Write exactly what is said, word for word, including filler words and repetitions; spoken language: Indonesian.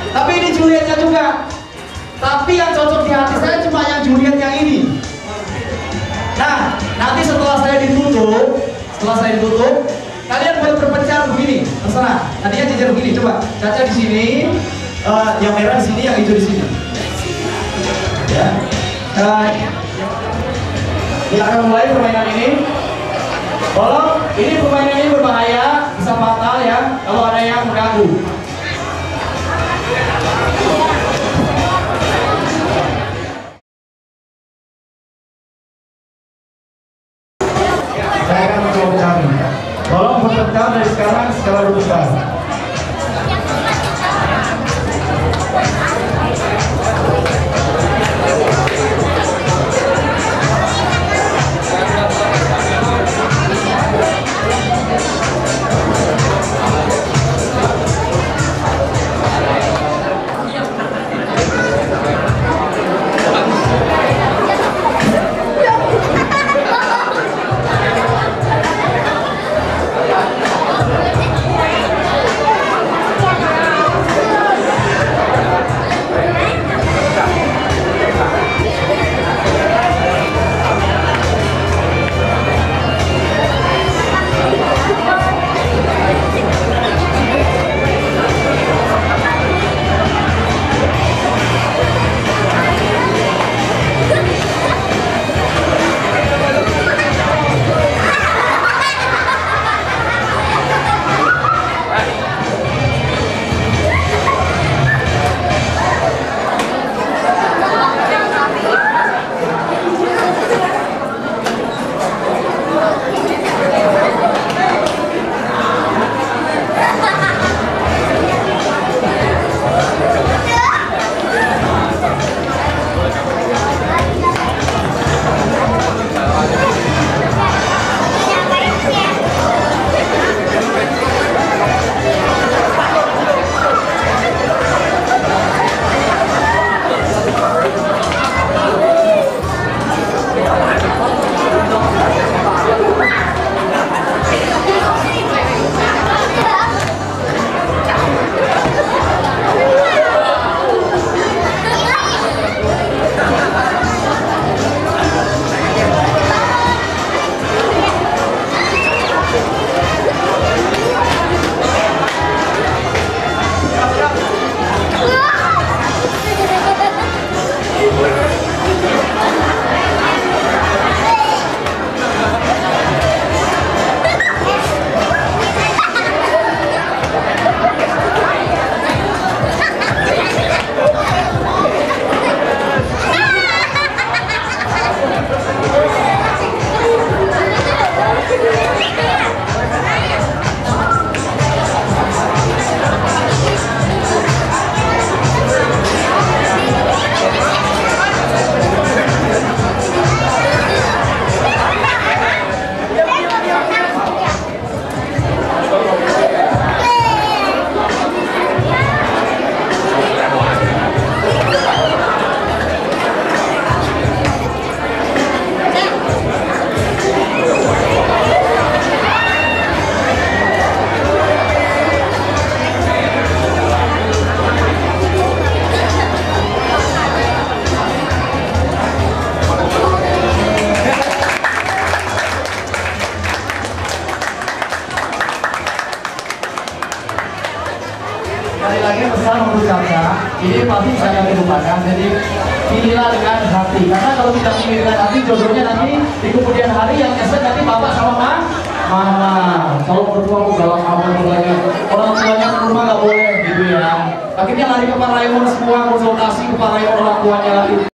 Tapi ini Julietnya juga. Tapi yang cocok di hati saya cuma yang Juliet yang ini. Nah, nanti setelah saya ditutup, setelah saya ditutup, kalian boleh berpencar begini, terserah. Nantinya jajar begini, coba. Caca di sini, uh, yang merah di sini, yang hijau di sini. Ya. Uh, kita akan mulai permainan ini. Tolong, ini permainan ini berbahaya, bisa fatal ya, kalau ada yang mengganggu. Saya akan mencoba mencari. Tolong berpencar dari sekarang secara berusaha. Sekali lagi pesan untuk Caca, ini pasti saya dilupakan, jadi pilihlah dengan hati. Karena kalau tidak memilih dengan hati, jodohnya nanti di kemudian hari yang nyesek nanti bapak sama ma, mama. Kalau berdua mau galak apa lagi, orang tuanya ke rumah nggak boleh gitu ya. Akhirnya lari ke Pak Raymond semua, konsultasi ke Pak Raymond orang tuanya lagi.